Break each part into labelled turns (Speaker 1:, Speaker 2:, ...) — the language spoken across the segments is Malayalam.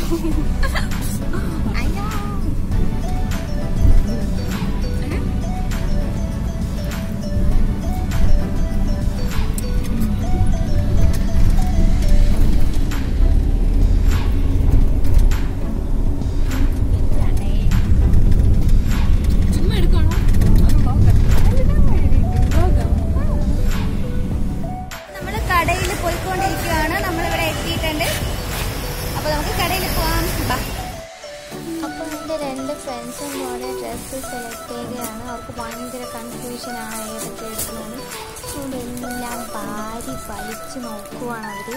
Speaker 1: ഫ്രണ്ട്സും കൂടെ ഡ്രസ്സ് സെലക്ട് ചെയ്യുകയാണ്. അവർക്ക് ഭയങ്കര കൺഫ്യൂഷനാണ് ഏതൊക്കെ എടുക്കുന്നത്. അതുകൊണ്ട് എല്ലാം വാരി വലിച്ചു നോക്കുവാണ് അവർ.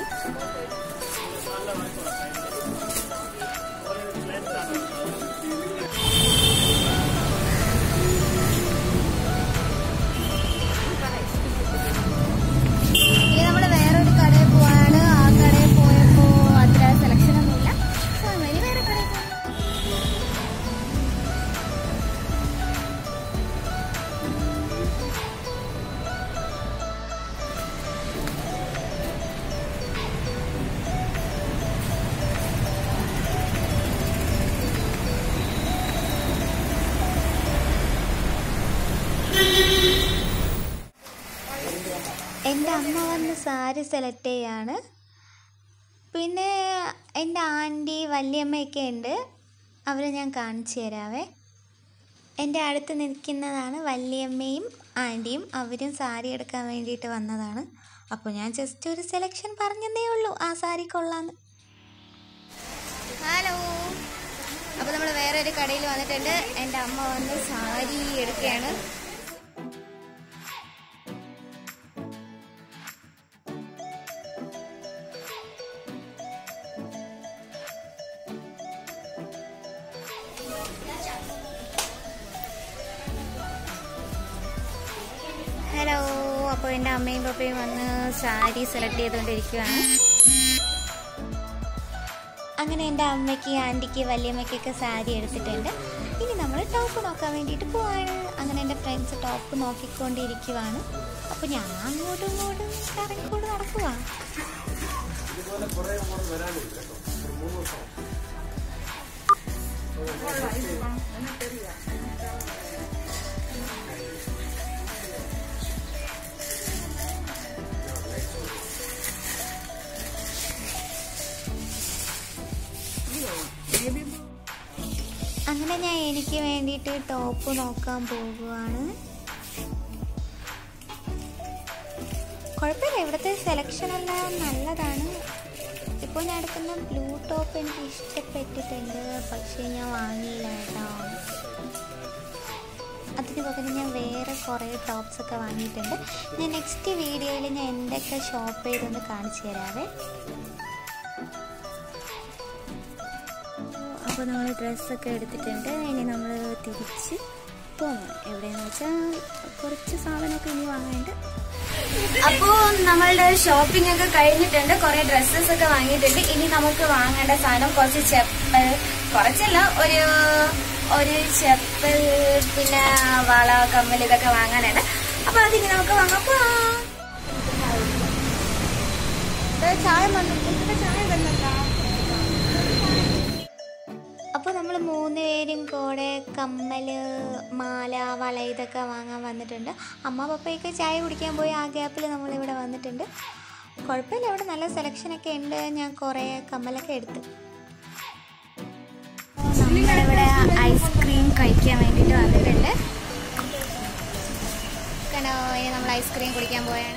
Speaker 1: ഇനി നമ്മൾ വേറൊരു കടയിൽ പോവാണ്. ആ കടയിൽ പോയപ്പോൾ അത്ര സെലക്ഷനൊന്നുമില്ല. ഇനി വേറെ കടയിൽ പോകാം. എൻ്റെ അമ്മ വന്ന് സാരി സെലക്ട് ചെയ്യാണ്. പിന്നെ എൻ്റെ ആൻറ്റി വല്യമ്മയൊക്കെ ഉണ്ട്. അവരെ ഞാൻ കാണിച്ചു തരാവേ. എൻ്റെ അടുത്ത് നിൽക്കുന്നതാണ് വല്യമ്മയും ആൻറ്റിയും. അവരും സാരി എടുക്കാൻ വേണ്ടിയിട്ട് വന്നതാണ്. അപ്പോൾ ഞാൻ ജസ്റ്റ് ഒരു സെലക്ഷൻ പറഞ്ഞതേ ഉള്ളൂ ആ സാരി കൊള്ളാന്ന്. ഹലോ, അപ്പോൾ നമ്മൾ വേറൊരു കടയിൽ വന്നിട്ടുണ്ട്. എൻ്റെ അമ്മ വന്ന് സാരി എടുക്കുകയാണ്. ഹലോ, അപ്പോൾ എൻ്റെ അമ്മയും പപ്പയും വന്ന് സാരി സെലക്ട് ചെയ്തുകൊണ്ടിരിക്കുകയാണ്. അങ്ങനെ എൻ്റെ അമ്മയ്ക്ക് ആൻറ്റിക്ക് വല്യമ്മയ്ക്കൊക്കെ സാരി എടുത്തിട്ടുണ്ട്. ഇനി നമ്മൾ ടോപ്പ് നോക്കാൻ വേണ്ടിയിട്ട് പോവാണ്. അങ്ങനെ എൻ്റെ ഫ്രണ്ട്സ് ടോപ്പ് നോക്കിക്കൊണ്ടിരിക്കുവാണ്. അപ്പോൾ ഞാൻ അങ്ങോട്ടും ഇങ്ങോട്ടും കറങ്ങിക്കൊണ്ട് നടക്കുവാ. അങ്ങനെ ഞാൻ എനിക്ക് വേണ്ടിയിട്ട് ടോപ്പ് നോക്കാൻ പോകുവാണ്. കുഴപ്പമില്ല, ഇവിടുത്തെ സെലക്ഷൻ എല്ലാം നല്ലതാണ്. ഇപ്പോൾ ഞാൻ എടുക്കുന്ന ബ്ലൂ ടോപ്പ് എനിക്ക് ഇഷ്ടപ്പെട്ടിട്ടുണ്ട്. പക്ഷേ ഞാൻ വാങ്ങിയില്ല കേട്ടോ. അതിന് പകരം ഞാൻ വേറെ കുറേ ടോപ്സൊക്കെ വാങ്ങിയിട്ടുണ്ട്. ഞാൻ നെക്സ്റ്റ് വീഡിയോയിൽ ഞാൻ എന്തൊക്കെ ഷോപ്പ് ചെയ്തൊന്ന് കാണിച്ചു തരാവേ. അപ്പോൾ നമ്മൾ ഡ്രസ്സൊക്കെ എടുത്തിട്ടുണ്ട്. ഇനി നമ്മൾ തിരിച്ച് പോകണം. എവിടെയെന്ന് വെച്ചാൽ കുറച്ച് സാധനമൊക്കെ ഇനി വാങ്ങാനുണ്ട്. അപ്പോൾ നമ്മളുടെ ഷോപ്പിംഗ് ഒക്കെ കഴിഞ്ഞിട്ടുണ്ട്. കുറേ ഡ്രസ്സസ് ഒക്കെ വാങ്ങിയിട്ടുണ്ട്. ഇനി നമുക്ക് വാങ്ങേണ്ട സാധനം കുറച്ച് ചെപ്പൽ, കുറച്ചല്ല, ഒരു ചെപ്പൽ, പിന്നെ വള, കമ്മൽ, ഇതൊക്കെ വാങ്ങാനാണ്. അപ്പോൾ അതിന് നമുക്ക് വാങ്ങാം. അപ്പോൾ നമ്മൾ 3 പേരും കൂടെ കമ്മൽ, മാല, വള ഇതൊക്കെ വാങ്ങാൻ വന്നിട്ടുണ്ട്. അമ്മ പപ്പയൊക്കെ ചായ കുടിക്കാൻ പോയി. ആ ഗ്യാപ്പിൽ നമ്മളിവിടെ വന്നിട്ടുണ്ട്. കുഴപ്പമില്ല, ഇവിടെ നല്ല സെലക്ഷനൊക്കെ ഉണ്ട്. ഞാൻ കുറേ കമ്മലൊക്കെ എടുത്തു. നമ്മളിവിടെ ഐസ്ക്രീം കഴിക്കാൻ വേണ്ടിയിട്ട് വന്നിട്ടുണ്ട്. കണ്ടോ, ഇനി നമ്മൾ ഐസ്ക്രീം കുടിക്കാൻ പോയാണ്.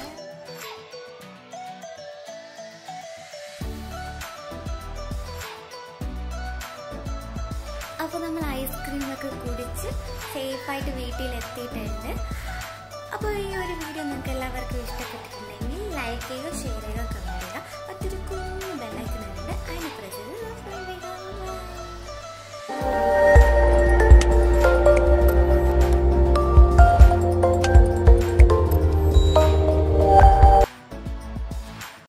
Speaker 1: അപ്പോൾ നമ്മൾ ഐസ്ക്രീമൊക്കെ കുടിച്ച് സേഫായിട്ട് വീട്ടിലെത്തിയിട്ടുണ്ട്. അപ്പോൾ ഈ ഒരു വീഡിയോ നിങ്ങൾക്ക് എല്ലാവർക്കും ഇഷ്ടപ്പെട്ടിട്ടുണ്ടെങ്കിൽ ലൈക്ക് ചെയ്യുക, ഷെയർ ചെയ്യുക, കമൻറ്റ് ചെയ്യുക. മറ്റൊരു കുഞ്ഞു ബെല്ലൈക്കൺ ഉണ്ട്, അതിനെ പ്രസ് ചെയ്ത്